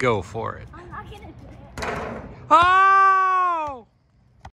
Go for it. I'm not gonna do it. Ah!